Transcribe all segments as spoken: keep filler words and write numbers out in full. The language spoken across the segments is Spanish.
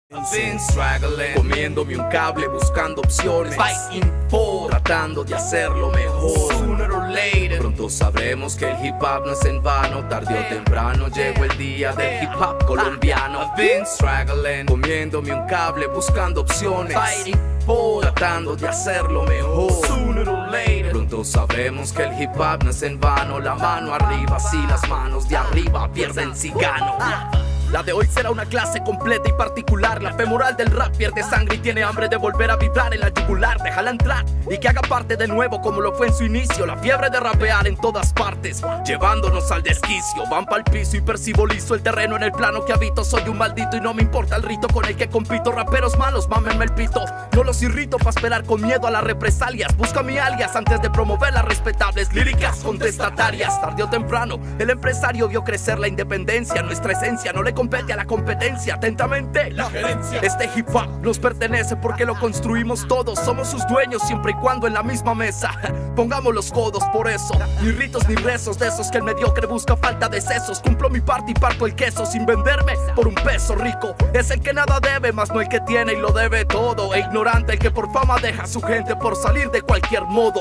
I've been struggling, comiéndome un cable, buscando opciones, fighting for, tratando de hacerlo mejor. Sooner or later, pronto sabremos que el hip hop no es en vano. Tarde o temprano llegó el día del hip hop colombiano. I've been struggling, comiéndome un cable, buscando opciones, fighting for, tratando de hacerlo mejor. Sooner or later, pronto sabremos que el hip hop no es en vano. La mano arriba, si las manos de arriba pierden si gano. La de hoy será una clase completa y particular. La femoral del rap pierde sangre y tiene hambre de volver a vibrar en la yugular. Déjala entrar y que haga parte de nuevo como lo fue en su inicio. La fiebre de rapear en todas partes, llevándonos al desquicio. Van pa'l piso y percibo liso el terreno en el plano que habito. Soy un maldito y no me importa el rito con el que compito. Raperos malos, mámenme el pito. No los irrito pa' esperar con miedo a las represalias. Busca mi alias antes de promover las respetables líricas contestatarias. Tarde o temprano, el empresario vio crecer la independencia. Nuestra esencia no le compete a la competencia. Atentamente, la gerencia. Este hip hop nos pertenece porque lo construimos todos. Somos sus dueños siempre y cuando en la misma mesa pongamos los codos. Por eso, ni ritos ni rezos de esos que el mediocre busca falta de sesos. Cumplo mi parte y parto el queso sin venderme por un peso. Rico es el que nada debe, más no el que tiene y lo debe todo. E ignorante el que por fama deja a su gente por salir de cualquier modo.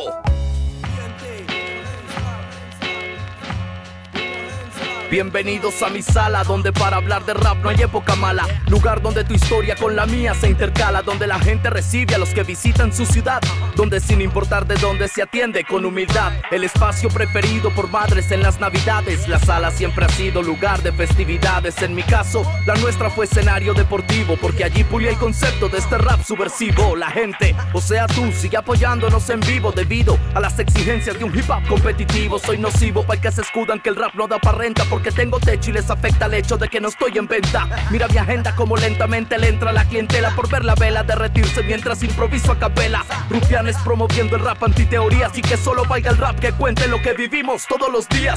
Bienvenidos a mi sala, donde para hablar de rap no hay época mala. Lugar donde tu historia con la mía se intercala, donde la gente recibe a los que visitan su ciudad, donde sin importar de dónde se atiende con humildad. El espacio preferido por madres en las navidades. La sala siempre ha sido lugar de festividades. En mi caso, la nuestra fue escenario deportivo, porque allí pulí el concepto de este rap subversivo. La gente, o sea tú, sigue apoyándonos en vivo debido a las exigencias de un hip hop competitivo. Soy nocivo para el que se escudan que el rap no da pa' renta, porque tengo techo y les afecta el hecho de que no estoy en venta. Mira mi agenda como lentamente le entra la clientela por ver la vela derretirse mientras improviso a capela. Rufianes promoviendo el rap antiteorías y que solo valga el rap que cuente lo que vivimos todos los días.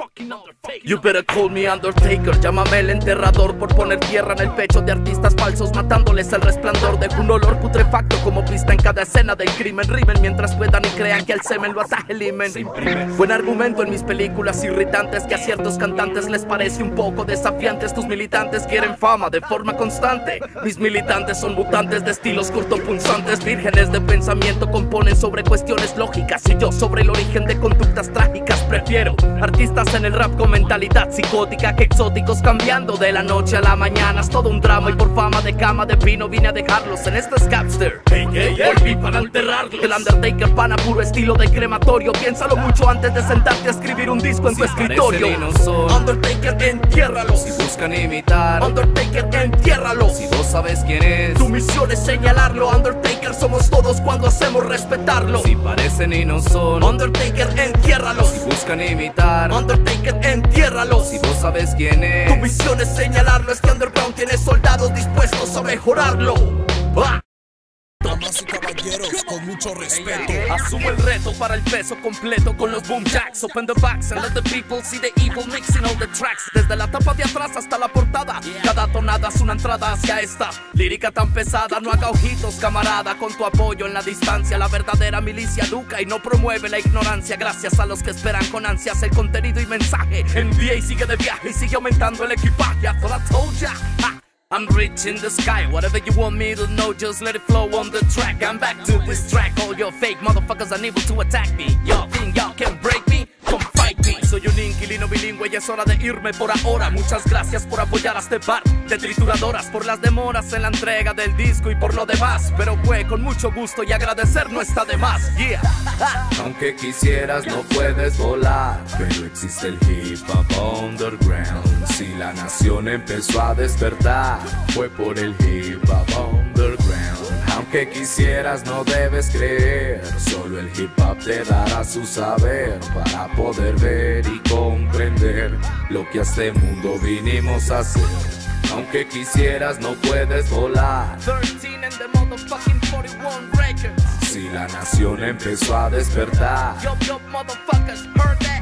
You better call me Undertaker, llámame el enterrador por poner tierra en el pecho de artistas falsos, matándoles el resplandor. Dejo un olor putrefacto como pista en cada escena del crimen. Rimen mientras puedan y crean que el semen lo ataje el himen. Buen argumento en mis películas irritantes que a ciertos cantantes les parece un poco desafiantes. Tus militantes quieren fama de forma constante. Mis militantes son mutantes de estilos cortopunzantes. Vírgenes de pensamiento componen sobre cuestiones lógicas y yo sobre el origen de conductas trágicas. Prefiero artistas en el rap con mentalidad psicótica que exóticos cambiando de la noche a la mañana. Es todo un drama y por fama de cama de pino vine a dejarlos en este Scapster. Hey, hey, hey, volví para enterrarlos. El Undertaker pana puro estilo de crematorio. Piénsalo mucho antes de sentarte a escribir un disco en si tu escritorio. No son. Undertaker, entiérralo. Si buscan imitar, Undertaker, entiérralo. Si vos sabes quién es, tu misión es señalarlo. Undertaker somos todos cuando hacemos respetarlo. Si parecen y no son, Undertaker, entiérralo. Si buscan imitar, Undertaker, entiérralo. Si vos sabes quién es, tu misión es señalarlo. Es que Underground tiene soldados dispuestos a mejorarlo. ¡Ah! Damas y caballeros, con mucho respeto, asumo el reto para el peso completo con los boom jacks. Open the backs and let the people see the evil mixing all the tracks. Desde la tapa de atrás hasta la portada, cada tonada es una entrada hacia esta lírica tan pesada. No haga ojitos, camarada, con tu apoyo en la distancia. La verdadera milicia educa y no promueve la ignorancia. Gracias a los que esperan con ansias el contenido y mensaje. Envía y sigue de viaje y sigue aumentando el equipaje. I thought I told ya. Ha. I'm rich in the sky, whatever you want me to know, just let it flow on the track. I'm back to this track, all your fake motherfuckers unable to attack me. Y'all think y'all can break me? Come fight me. Soy un inquilino bilingüe y es hora de irme por ahora. Muchas gracias por apoyar a este par de trituradoras, por las demoras en la entrega del disco y por lo demás. Pero fue con mucho gusto y agradecer no está de más. Yeah. Aunque quisieras no puedes volar, pero existe el hip hop underground. Si la nación empezó a despertar, fue por el hip hop underground. Aunque quisieras no debes creer, solo el hip hop te dará su saber para poder ver y comprender lo que a este mundo vinimos a hacer. Aunque quisieras no puedes volar. thirteen and the motherfucking forty-one records. Si la nación empezó a despertar, yo, yo, motherfuckers, heard that.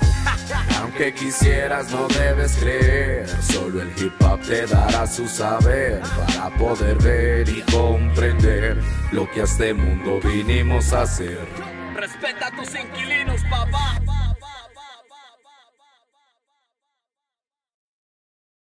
Aunque quisieras no debes creer, solo el hip hop te dará su saber para poder ver y comprender lo que a este mundo vinimos a hacer. Respeta a tus inquilinos, papá.